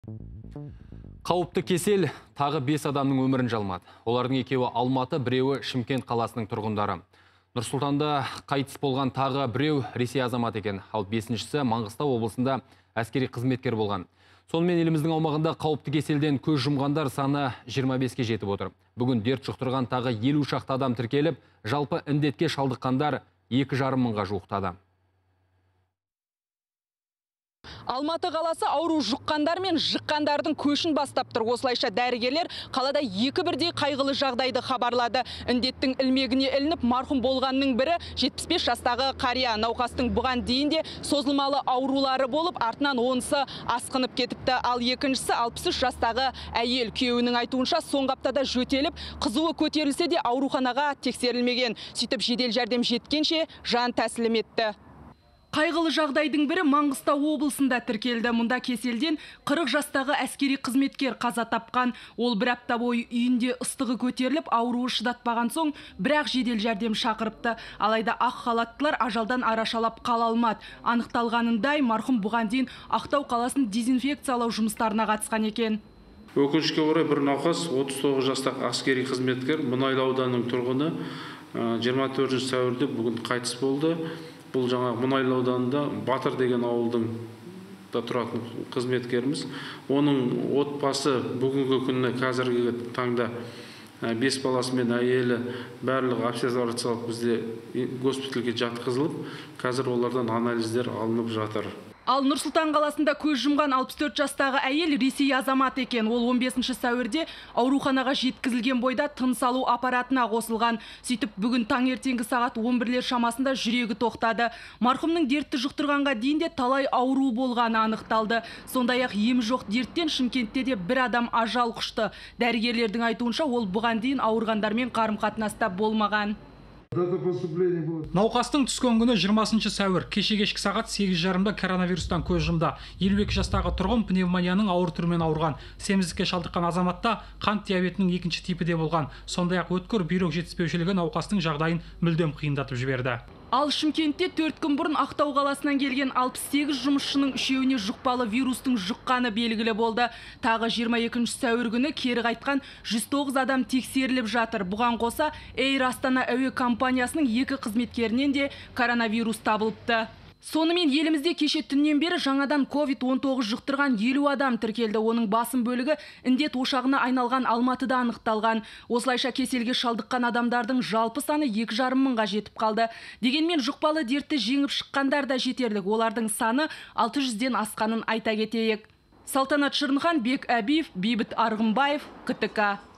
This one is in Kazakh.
Қауіпті кесел тағы 5 адамның өмірін жалмады. Олардың екеуі Алматы, біреуі Шымкент қаласының тұрғындары. Нұрсұлтанда қайтыс болған тағы біреу Ресей азаматы екен. Ал 5-шісі Маңғыстау облысында әскери қызметкер болған. Сонымен еліміздің аумағында қауіпті кеселден көз жұмғандар саны 25-ке жетіп отыр. Бүгін дерт жұқтырған тағы 50 шақты адам тіркеліп, жалпы індетке шалдыққандар 2,5 мыңға жуықтады. Алматы қаласы ауру жұққандар мен жыққандардың көшін бастап тұр. Осылайша дәрігерлер қалада екі бірдей қайғылы жағдайды хабарлады. Індеттің ілмегіне ілініп, марқұм болғанның бірі 75 жастағы қария. Науқастың бұған дейін де созылмалы аурулары болып, артынан онысы асқынып кетіпті. Ал екіншісі 63 жастағы әйел. Күйеуінің айтуынша соңғы аптада жөтеліп, қызуы көтерілсе де ауруханаға тексерілмеген. Сөйтіп жедел жәрдем жеткенше жан тәсілім етті. Қайғылы жағдайдың бірі Маңғыстау облысында тіркелді. Мұнда кеселден 40 жастағы әскери қызметкер қаза тапқан. Ол бір апта бойы үйінде ыстығы көтеріліп, ауруы шыдатпаған соң, бірақ жедел жәрдем шақырыпты. Алайда ақ халаттылар ажалдан арашалап қала алмады. Анықталғанындай, марқұм бұған дейін Ақтау қаласын дезинфекциялау жұмыстарына қатысқан екен. Өкінішке орай бір науқас 39 жастағы әскери қызметкер Мұнайлы ауданының тұрғыны 24 сәуірде бүгін қайтыс болды. Бұл жаңа Мұнайлы ауданында Батыр деген ауылдың да тұратын қызметкеріміз. Оның отбасы бүгінгі күні қазіргі таңда 5 баласы мен әйелі барлығы обсервациялық бізде госпитальге жатқызылып, қазір олардан анализдер алынып жатыр. Ал Нұрсұлтан қаласында көз жұмған 64 жастағы әйел Ресей азаматы екен. Ол 15 сәуірде ауруханаға жеткізілген бойда тыныс алу аппаратына қосылған. Сөйтіп бүгін таңертеңгі сағат 11-лер шамасында жүрегі тоқтады. Марқұмның дертті жұқтырғанға дейін де талай ауру болғаны анықталды. Сондай-ақ ем жоқ дерттен Шымкентте де бір адам ажал құшты. Дәрігерлердің айтуынша ол бұған дейін ауырғандармен қарым-қатынаста болмаған. Науқастың түскен күні 20 сәуір, кешкі сағат 8:30-да коронавирустан көз жұмды. 52 жастағы тұрғын пневмонияның ауыр түрімен ауырған. Семіздікке шалдыққан азаматта қант диабетінің 2-ші типі де болған. Сондай-ақ өткір бүйрек жетіспеушілігі науқастың жағдайын мүлдем қиындатып жіберді. Ал Шымкентте 4 күн бұрын Ақтау қаласынан келген 68 жұмысшының үшеуіне жұқпалы вирустың жұққаны белгілі болды. Тағы 22 сәуір күні кері қайтқан 109 адам тексеріліп жатыр. Бұған қоса Эйр Астана әуе компаниясының 2 қызметкерінен де коронавирус табылыпты. Сонымен елімізде кеше түннен бері жаңадан COVID-19 жұқтырған 50 адам тіркелді. Оның басым бөлігі індет ошағына айналған Алматыда анықталған. Осылайша кеселге шалдыққан адамдардың жалпы саны 2,5 мыңға жетіп қалды. Дегенмен жұқпалы дертті жеңіп шыққандар да жетерлік. Олардың саны 600-ден асқанын айта кетейік. Салтанат Шырынхан, Бек Әбиев, Бейбіт Арғынбаев, КТК.